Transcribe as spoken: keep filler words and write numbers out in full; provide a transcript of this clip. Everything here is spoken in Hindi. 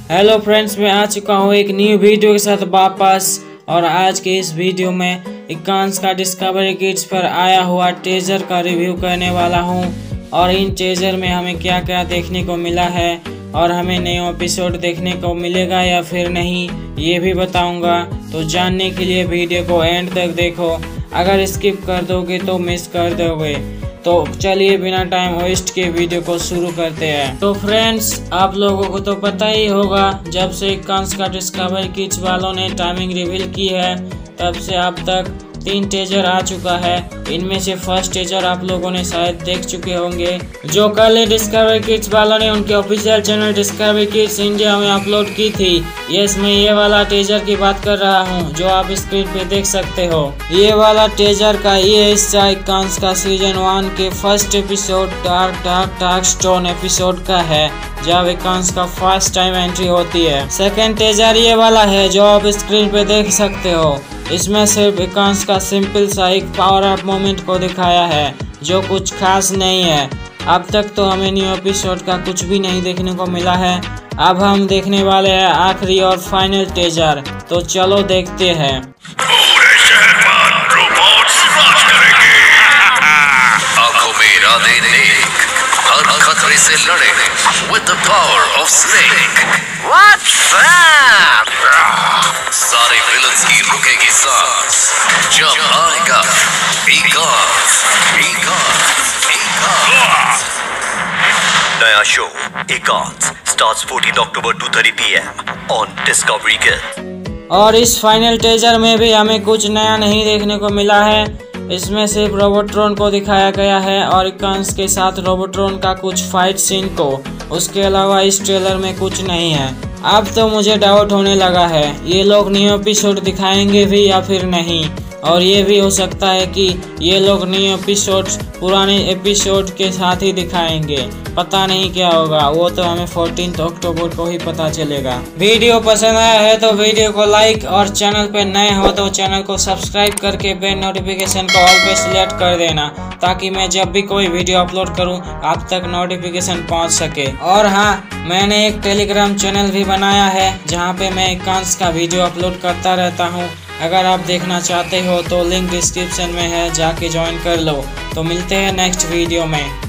हेलो फ्रेंड्स, मैं आ चुका हूँ एक न्यू वीडियो के साथ वापस। और आज के इस वीडियो में एकांश का डिस्कवरी किड्स पर आया हुआ टीजर का रिव्यू करने वाला हूँ। और इन टीजर में हमें क्या क्या देखने को मिला है और हमें नया एपिसोड देखने को मिलेगा या फिर नहीं, ये भी बताऊंगा। तो जानने के लिए वीडियो को एंड तक देखो। अगर स्किप कर दोगे तो मिस कर दोगे। तो चलिए बिना टाइम वेस्ट के वीडियो को शुरू करते हैं। तो फ्रेंड्स, आप लोगों को तो पता ही होगा, जब से एकांश का डिस्कवरी किड्स वालों ने टाइमिंग रिवील की है तब से अब तक तीन टीजर आ चुका है। इनमें से फर्स्ट टीजर आप लोगों ने शायद देख चुके होंगे, जो कल डिस्कवरी किड्स वालों ने उनके official channel Discovery Kids India में अपलोड की थी। यस, मैं ये वाला टीजर की बात कर रहा हूँ जो आप स्क्रीन पे देख सकते हो। ये वाला टीजर का ये हिस्सा एकांश का सीजन वन के first episode dark dark dark stone episode का है, जब एकांश का फर्स्ट टाइम एंट्री होती है। सेकेंड टीजर ये वाला है जो आप स्क्रीन पे देख सकते हो। इसमें सिर्फ एकांश का सिंपल सा एक पावर अप मोमेंट को दिखाया है, जो कुछ खास नहीं है। अब तक तो हमें न्यू एपिसोड का कुछ भी नहीं देखने को मिला है। अब हम देखने वाले हैं आखिरी और फाइनल टीजर। तो चलो देखते हैं। आंखों में इरादे नेक, हर खतरे से लड़े with the power of snake। What's that? सारे विलन्स की रुकेगी सांस जब आएगा एकांश, एकांश, एकांश। नया show Ekansh starts fourteenth October two thirty p m on Discovery Kids। और इस फाइनल टीजर में भी हमें कुछ नया नहीं देखने को मिला है। इसमें सिर्फ रोबोट्रॉन को दिखाया गया है और एकांश के साथ रोबोट्रॉन का कुछ फाइट सीन को। उसके अलावा इस ट्रेलर में कुछ नहीं है। अब तो मुझे डाउट होने लगा है, ये लोग न्यू एपिसोड दिखाएंगे भी या फिर नहीं। और ये भी हो सकता है कि ये लोग न्यू एपिसोड पुराने एपिसोड के साथ ही दिखाएंगे। पता नहीं क्या होगा, वो तो हमें चौदह अक्टूबर को ही पता चलेगा। वीडियो पसंद आया है तो वीडियो को लाइक और चैनल पे नए हो तो चैनल को सब्सक्राइब करके बेल नोटिफिकेशन को ऑल पे सिलेक्ट कर देना, ताकि मैं जब भी कोई वीडियो अपलोड करूं आप तक नोटिफिकेशन पहुंच सके। और हाँ, मैंने एक टेलीग्राम चैनल भी बनाया है जहाँ पे मैं एकांश का वीडियो अपलोड करता रहता हूँ। अगर आप देखना चाहते हो तो लिंक डिस्क्रिप्शन में है, जाके ज्वाइन कर लो। तो मिलते हैं नेक्स्ट वीडियो में।